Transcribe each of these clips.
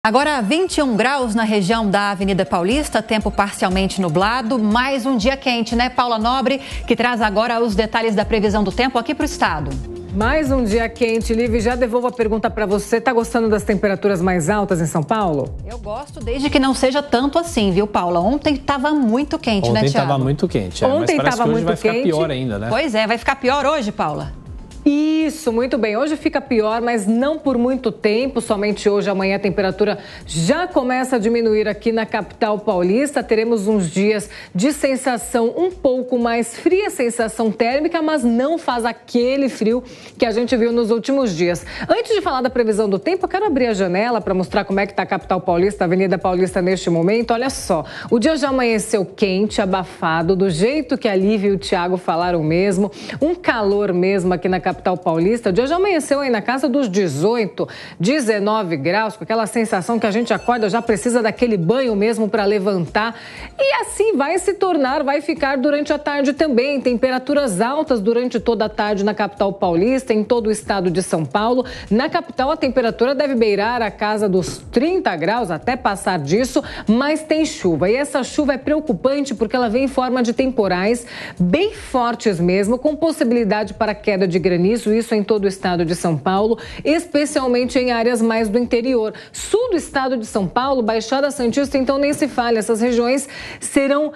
Agora 21 graus na região da Avenida Paulista, tempo parcialmente nublado, mais um dia quente, né, Paula Nobre, que traz agora os detalhes da previsão do tempo aqui para o estado. Mais um dia quente, Liv, já devolvo a pergunta para você, tá gostando das temperaturas mais altas em São Paulo? Eu gosto desde que não seja tanto assim, viu, Paula? Ontem estava muito quente, né, Thiago? Ontem estava muito quente, Ontem mas parece que hoje muito vai ficar quente. pior ainda, né? Pois é, vai ficar pior hoje, Paula? Isso, muito bem. Hoje fica pior, mas não por muito tempo. Somente hoje, amanhã, a temperatura já começa a diminuir aqui na capital paulista. Teremos uns dias de sensação um pouco mais fria, sensação térmica, mas não faz aquele frio que a gente viu nos últimos dias. Antes de falar da previsão do tempo, eu quero abrir a janela para mostrar como é que está a capital paulista, a Avenida Paulista neste momento. Olha só, o dia já amanheceu quente, abafado, do jeito que a Lívia e o Thiago falaram mesmo. Um calor mesmo aqui na capital paulista. O dia já amanheceu aí na casa dos 18, 19 graus, com aquela sensação que a gente acorda, já precisa daquele banho mesmo para levantar. E assim vai se tornar, vai ficar durante a tarde também. Temperaturas altas durante toda a tarde na capital paulista, em todo o estado de São Paulo. Na capital, a temperatura deve beirar a casa dos 30 graus, até passar disso, mas tem chuva. E essa chuva é preocupante porque ela vem em forma de temporais bem fortes mesmo, com possibilidade para queda de granizo. Isso em todo o estado de São Paulo, especialmente em áreas mais do interior. Sul do estado de São Paulo, Baixada Santista, então nem se fale. Essas regiões serão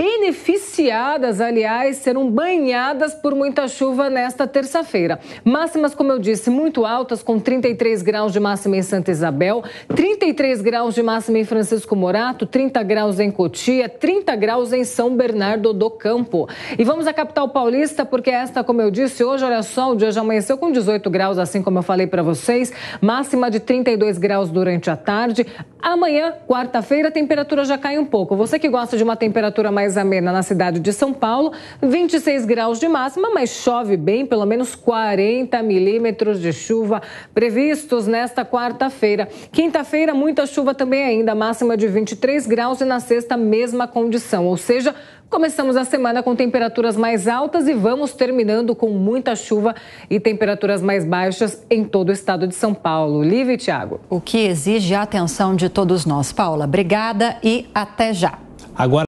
beneficiadas, aliás, serão banhadas por muita chuva nesta terça-feira. Máximas, como eu disse, muito altas, com 33 graus de máxima em Santa Isabel, 33 graus de máxima em Francisco Morato, 30 graus em Cotia, 30 graus em São Bernardo do Campo. E vamos à capital paulista, porque esta, como eu disse, hoje, olha só, o dia já amanheceu com 18 graus, assim como eu falei para vocês, máxima de 32 graus durante a tarde. Amanhã, quarta-feira, a temperatura já cai um pouco. Você que gosta de uma temperatura mais amena na cidade de São Paulo, 26 graus de máxima, mas chove bem, pelo menos 40 milímetros de chuva previstos nesta quarta-feira. Quinta-feira, muita chuva também ainda, máxima de 23 graus e na sexta, mesma condição, ou seja, começamos a semana com temperaturas mais altas e vamos terminando com muita chuva e temperaturas mais baixas em todo o estado de São Paulo. Lívia e Thiago. O que exige a atenção de todos nós. Paula, obrigada e até já. Agora